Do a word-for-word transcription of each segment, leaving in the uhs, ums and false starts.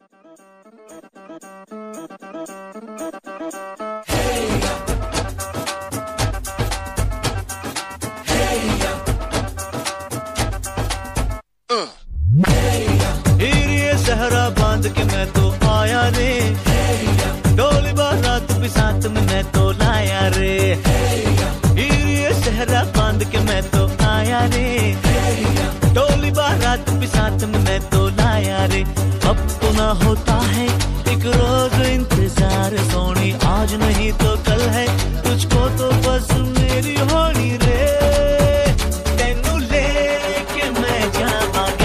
सहरा बांध के मैं तो आया रे, डोली बारात भी साथ में मैं तो लाया रे। ये सहरा बांध के मैं तो आया रे, डोली बारात भी साथ में मैं तो लाया रे। अब तो ना होता है एक रोज इंतजार सोनी, आज नहीं तो कल है तुझको तो बस मेरी होनी रे। तेनू लेके मैं जावांगा,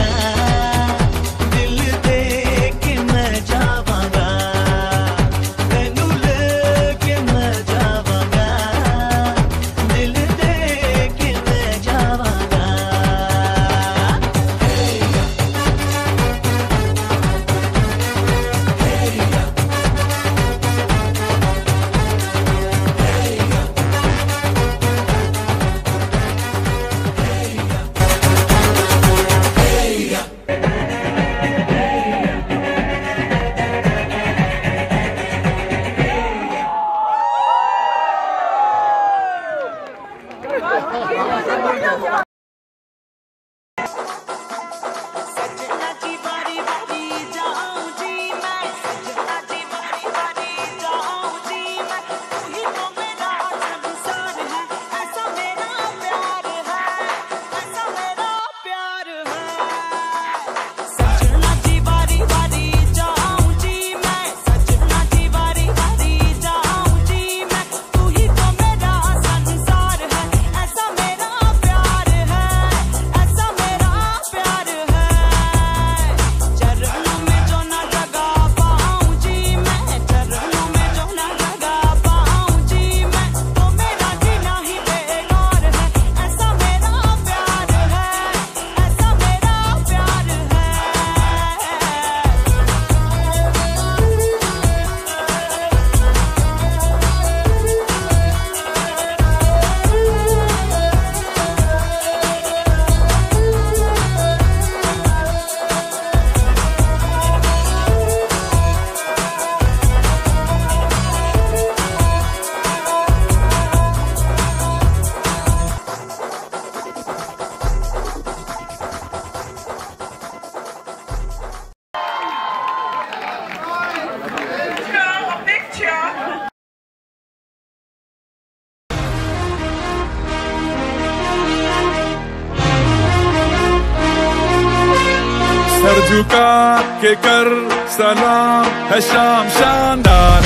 सर झुका के कर सलाम है शाम शानदार,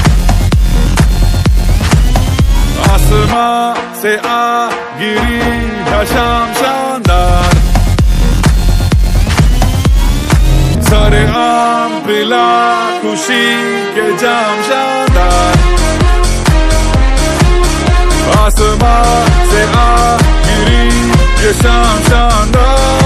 आसमां से आ गिरी है शाम शानदार। सारे आम पिला खुशी के जाम शानदार, आसमां से आ गिरी ये शाम शानदार।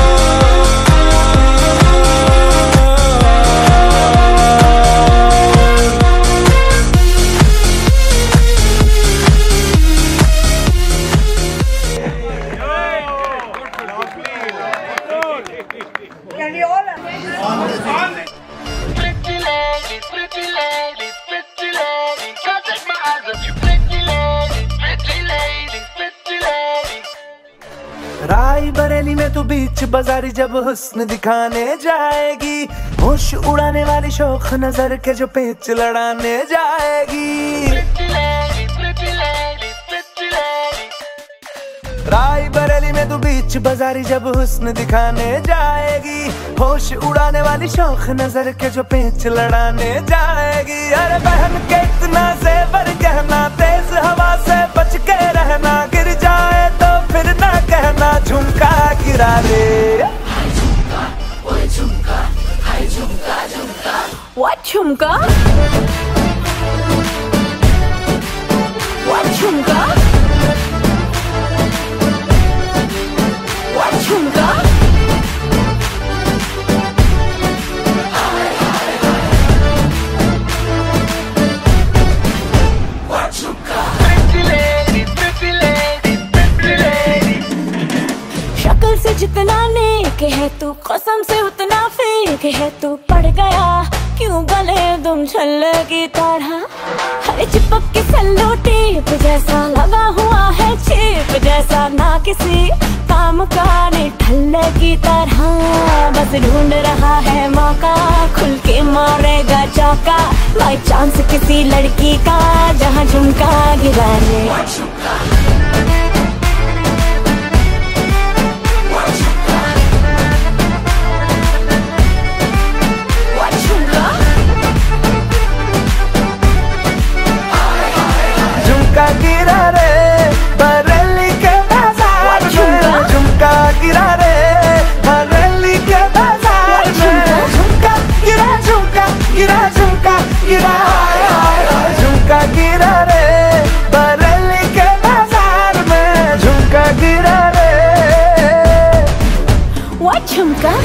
राय बरेली में तू बीच बाजारी जब हुस्न दिखाने जाएगी, होश उड़ाने वाली शौक नजर के जो पेच लड़ाने जाएगी। राय बरेली में तू बीच बाजारी जब हुस्न दिखाने जाएगी, होश उड़ाने वाली शौक नजर के जो पेच लड़ाने जाएगी। अरे बहन के इतना जेवर गहना, तेज हवा से बच के रहना, गिर जाए तो फिर ना कहना झुमका गिरा दे। हाय झुमका, ओए झुमका, हाय झुमका झुमका। What झुमका? What झुमका? What झुमका? What झुमका? शक्ल से जितना नेक है तू, कसम से उतना फेक है तू। पड़ गया क्यों गले तुम छल्ले की तरह, हर चिपक के सल्लो टेप जैसा लगा हुआ है चेप जैसा, ना किसी काम का ठल्ले की तरह। बस ढूंढ रहा है मौका, खुल के मारेगा चौका, बाई चांस किसी लड़की का जहाँ झुमका गिरा रे। झुमका गिरा रे बरेली के बाजार में, झुमका गिरा रे बरेली के बाजार में, झुमका गिरा झुमका गिरा झुमका गिरा, झुमका गिरा रे बरेली के बाजार में, झुमका गिरा रे। What झुमका?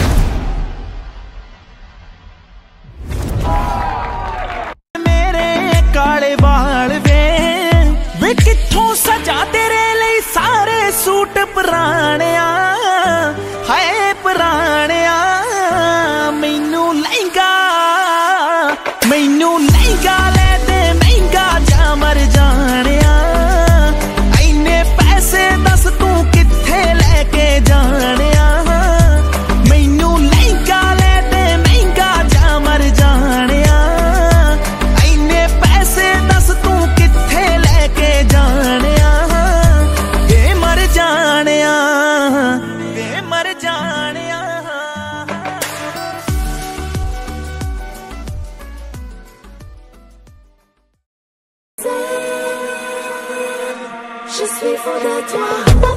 मेरे काले बाल वे वे कित्थों सजा तेरे लिए सारे सूट पुराणिया, हाय पुराणिया। मैनू लहंगा मैनू लहंगा ले दे महंगा जा मर जानिया, इन्ने पैसे दस तू कित्थे लेके जानिया। मैनू लहंगा ले दे महंगा जा मर जानिया, इन्ने पैसे दस तू कित्थे लेके जानिया। ये मर जानिया ये मर जानिया। Je suis fou de toi.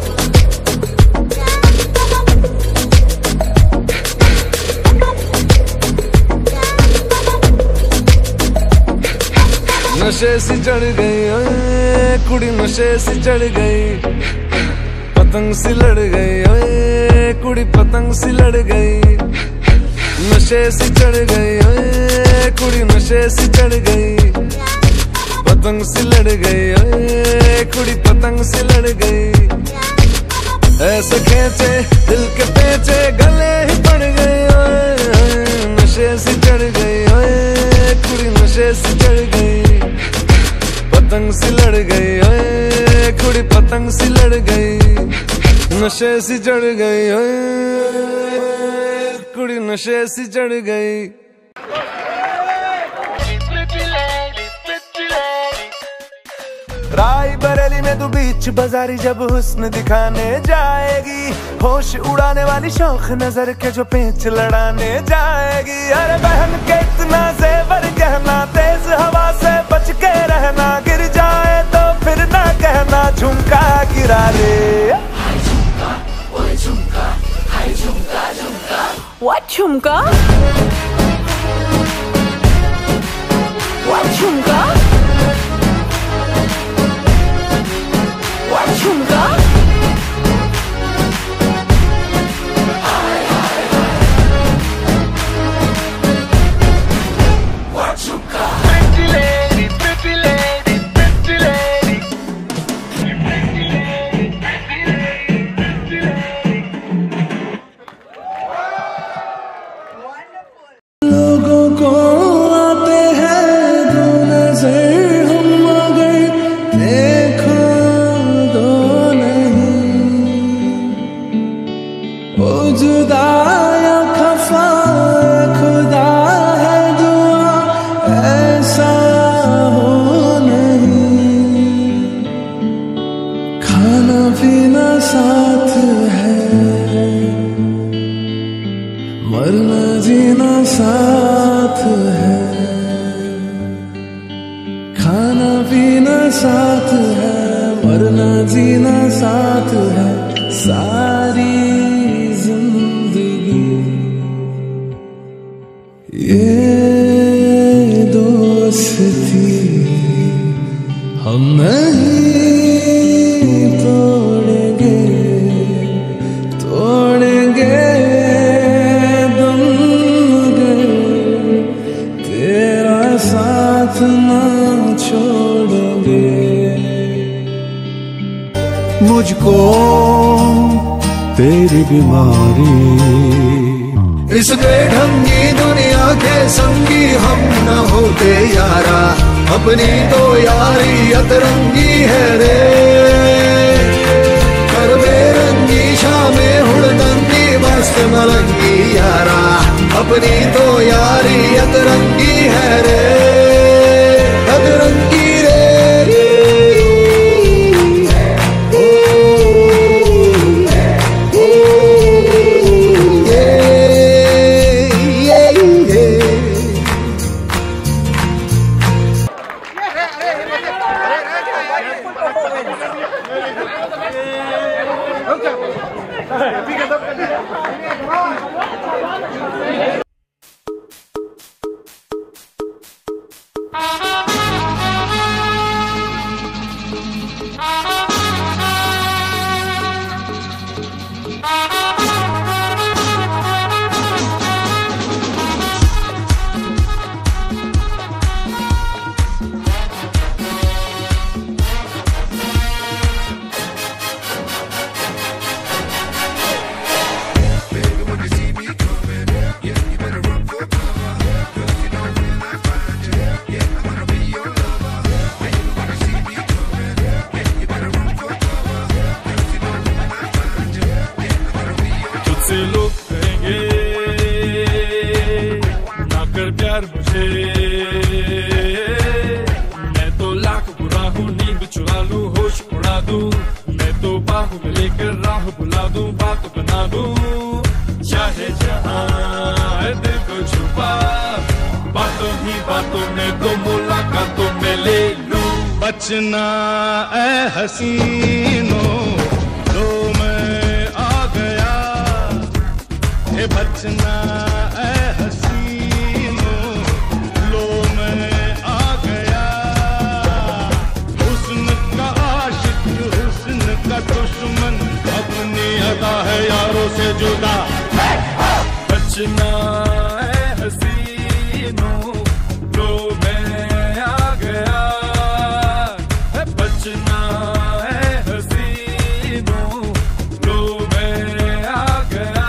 नशे से चढ़ गई ओए कुड़ी, नशे से चढ़ गई, पतंग सी लड़ गई ओए कुड़ी, पतंग सी लड़ गई। नशे से चढ़ गई ओए कुड़ी, नशे से चढ़ गई, पतंग सी लड़ गई ओए कुड़ी, पतंग सी लड़ गई। ऐसे खेचे दिल के पेचे गले ही पड़ गए ओए, नशे से चढ़ गई ओए कुड़ी, नशे से चढ़ गई, पतंग सी लड़ गई ओए कुड़ी, पतंग सी लड़ गई। नशे से चढ़ गई ओए कुड़ी, नशे से चढ़ गई। राय बरेली में तू बीच बाजारी जब हुस्न दिखाने जाएगी, होश उड़ाने वाली शौक नजर के जो पेंच लड़ाने जाएगी। अरे बहन के इतना जेवर गहना, तेज हवा से बच के रहना, गिर जाए तो फिर ना कहना झुमका गिरा रे। What झुमका? What झुमका? What झुमका? Pretty lady, pretty lady, pretty lady, लोगों को आते हैं दो नजर हम मगर देखो दो नहीं, ओ जुदा या खफा खुदा है दुआ ऐसा हो नहीं। खाना पीना साथ है, मरना जीना साथ है, खाना पीना साथ है, मरना जीना साथ है, सारी जिंदगी ये दोस्ती हम नहीं तोड़ेंगे, तोड़ेंगे दम मगर तेरा साथ ना छोड़ेंगे। मुझको तेरी बीमारी, इस बेढंगी दुनिया के संगी हम न होते यारा, अपनी तो यारी अतरंगी है रे। कर बेरंगी शामे हुड़दंगी मस्त मलंगी यारा, अपनी तो यारी अतरंगी है रे, अतरंगी रे। मैं तो लाख बुरा हूँ, नींद चुरा लूं, होश उड़ा दूं। मैं तो बाहों में लेकर राह बुला दूं, बात बना दूं। चाहे जहाँ है दिल को छुपा, बातों ही बातों में तो मुलाकातों में ले लूं। बचना ऐ हसीनों, लो मैं आ गया। हे बचना ऐ हसीनों, लो मैं आ गया। हुस्न का आशिक, हुस्न का दुश्मन, अपनी अदा है यारों से जुदा। बचना ऐ हसीनों, लो मैं आ गया। बचना ऐ हसीनों, लो मैं आ गया।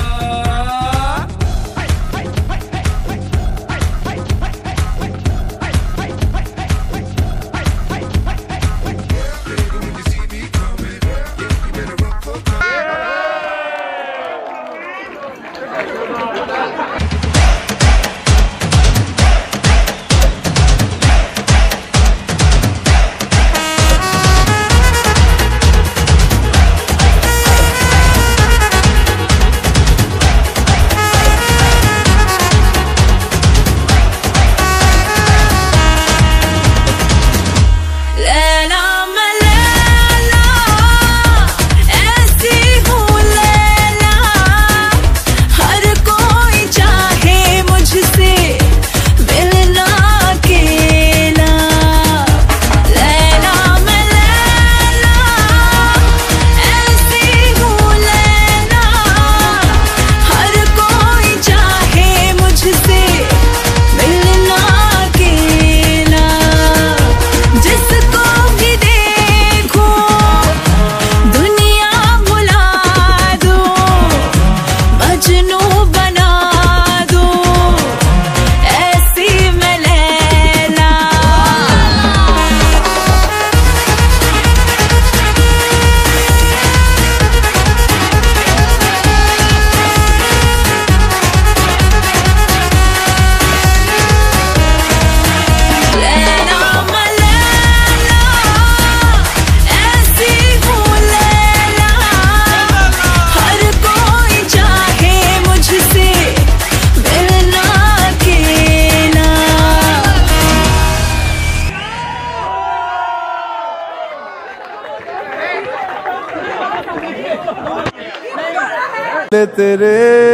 तेरे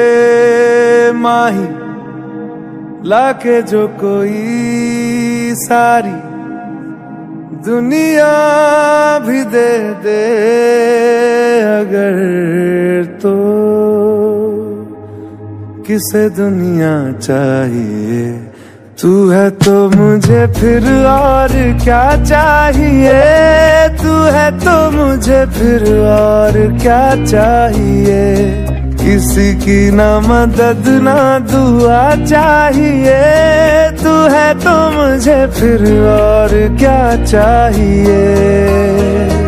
माही लाके जो कोई सारी दुनिया भी दे दे अगर, तो किसे दुनिया चाहिए। तू है तो मुझे फिर और क्या चाहिए, तू है तो मुझे फिर और क्या चाहिए। किसी की ना मदद ना दुआ चाहिए, तू है तो मुझे फिर और क्या चाहिए।